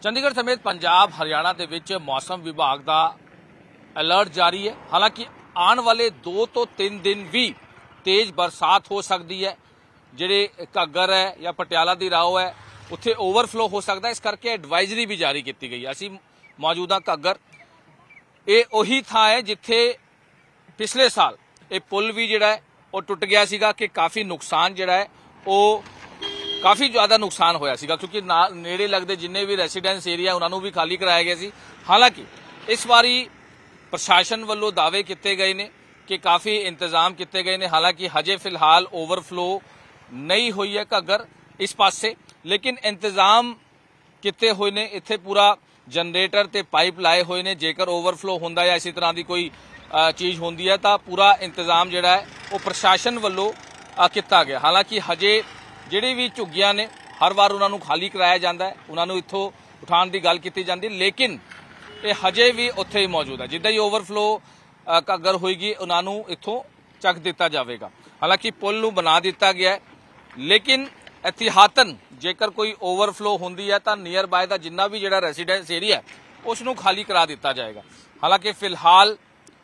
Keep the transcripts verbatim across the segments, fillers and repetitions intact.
चंडीगढ़ समेत पंजाब हरियाणा के विच मौसम विभाग का अलर्ट जारी है। हालांकि आने वाले दो तो तीन दिन भी तेज बरसात हो सकती है। जिहड़े घग्गर है या पटियाला दी राहो है उत्थे ओवरफ्लो हो सकता है, इस करके एडवाइजरी भी जारी की गई। असी मौजूदा घग्गर ये उही थां है जिथे पिछले साल ये पुल भी जिहड़ा है वो टुट गया सीगा कि काफ़ी नुकसान जिहड़ा है वो काफ़ी ज़्यादा नुकसान होया सीगा, क्योंकि ना नेड़े लगते जिन्ने भी रेसीडेंस एरिया उन्होंने भी खाली कराया गया सी। हालांकि इस बारी प्रशासन वालों दावे किए गए ने कि काफ़ी इंतजाम किए गए ने। हालांकि हजे फिलहाल ओवरफ्लो नहीं हुई है घग्गर इस पासे, लेकिन इंतजाम किए हुए ने। इत्थे पूरा जनरेटर ते पाइप लाए हुए ने। जेकर ओवरफ्लो होंदा या इसी तरह की कोई चीज़ होंदी है तो पूरा इंतजाम जिहड़ा है वो प्रशासन वालों किया गया। हालांकि हजे जिहड़ी भी झुग्गियां ने हर बार उन्होंने खाली कराया जाता है, उन्होंने इत्थों उठाने की गल की जाती, लेकिन ये हजे भी उत्थे ही मौजूद है। जिद्दां ही ओवरफ्लो घग्गर होएगी उन्होंने इत्थों चक दिता जाएगा। हालांकि पुल नूं बना दिता गया है, लेकिन एहतियातन जेकर कोई ओवरफ्लो होंदी है तो नियर बाय का जिन्ना भी जिहड़ा रेसीडेंस एरिया है उसनूं खाली करा दिता जाएगा। हालांकि फिलहाल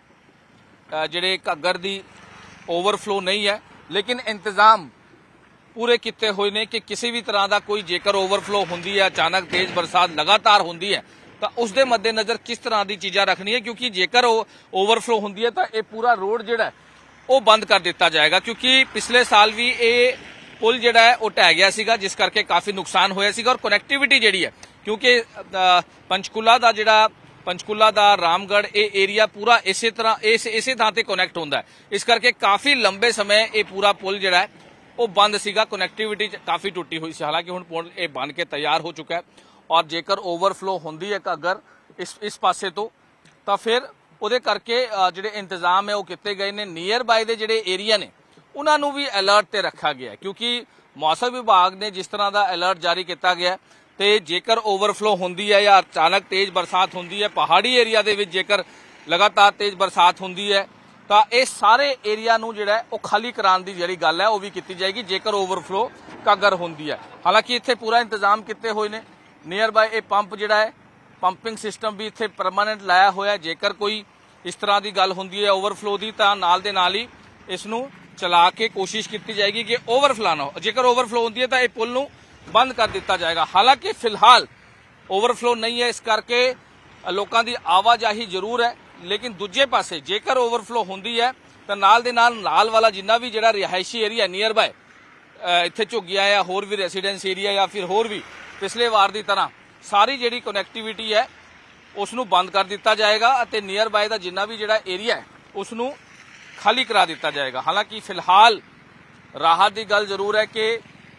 जिहड़े घग्गर दी ओवरफ्लो नहीं है, लेकिन इंतजाम पूरे किए हुए ने कि किसी भी तरह का कोई जेकर ओवरफ्लो होंदी है, अचानक तेज बरसात लगातार होंदी है तो उसके मद्देनज़र किस तरह की चीज़ां रखनी है, क्योंकि जेकर ओवरफ्लो होंदी है तो यह पूरा रोड जिहड़ा है वो बंद कर दिता जाएगा। क्योंकि पिछले साल भी ये पुल जिहड़ा है वो ढह गया सीगा, जिस करके काफ़ी नुकसान होया सीगा। और कनैक्टिविटी जिहड़ी है, क्योंकि पंचकूला का जिहड़ा पंचकूला का रामगढ़ ये एरिया पूरा इसे तरह इस इसे थां ते कनैक्ट होंदा है, इस करके काफ़ी लंबे समय ये पूरा पुल जिहड़ा है वो बंद सीगा, कनैक्टिविटी काफ़ी टुटी हुई सी। हालांकि हुण पुल ये बन के तैयार हो चुका है और जेकर ओवरफ्लो होंदी है घग्गर इस इस पासे तो तो फिर उहदे करके जिहड़े इंतजाम है वो किए गए ने। नियर बाय दे जिहड़े एरिया ने उन्होंने भी अलर्ट ते रखा गया है, क्योंकि मौसम विभाग ने जिस तरह का अलर्ट जारी किया गया तो जेकर ओवरफ्लो होंदी है या अचानक तेज बरसात होंदी है, पहाड़ी एरिया दे विच जेकर लगातार तेज बरसात होंदी है तो ये सारे एरिया नूं जिहड़ा है वो खाली कराने की जिहड़ी गल है वो भी की जाएगी जेकर ओवरफ्लो घग्गर होंदी है। हालांकि इत्थे पूरा इंतजाम किए हुए ने। नियर बाय ये पंप जिहड़ा है पंपिंग सिस्टम भी इत्थे परमानेंट लाया होया है। जेकर कोई इस तरह की गल होंदी है ओवरफ्लो की तो नाल दे नाल ही इसनूं चला के कोशिश की जाएगी कि ओवरफ्लो ना हो। जेकर ओवरफ्लो होंदी है तो यह पुल नूं बंद कर दिता जाएगा। हालांकि फिलहाल ओवरफ्लो नहीं है, इस करके लोगों की आवाजाही जरूर है, लेकिन दूजे पासे जेकर ओवरफ्लो होंदी है तो नाल दे नाल नाल वाला जिन्ना भी जिहड़ा रिहायशी एरिया नियर बाय इत्थे झुग्गियां या होर भी रेसीडेंस एरिया या फिर होर भी पिछले वार की तरह सारी जिहड़ी कनैक्टिविटी है उसनूं बंद कर दिता जाएगा और नियर बाय का जिन्ना भी जिहड़ा एरिया है उसनूं खाली करा दिता जाएगा। हालांकि फिलहाल राहत की गल जरूर है कि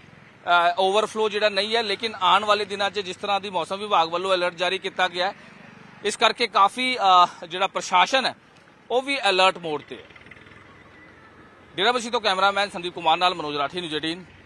ओवरफ्लो जिहड़ा नहीं है, लेकिन आने वाले दिनों में जिस तरह की मौसम विभाग वालों अलर्ट जारी किया गया है इस करके काफ़ी जिहड़ा प्रशासन है वो भी अलर्ट मोड ते है। डेराबस्सी तो कैमरामैन संदीप कुमार नाल मनोज राठी, न्यूज़ अठारह।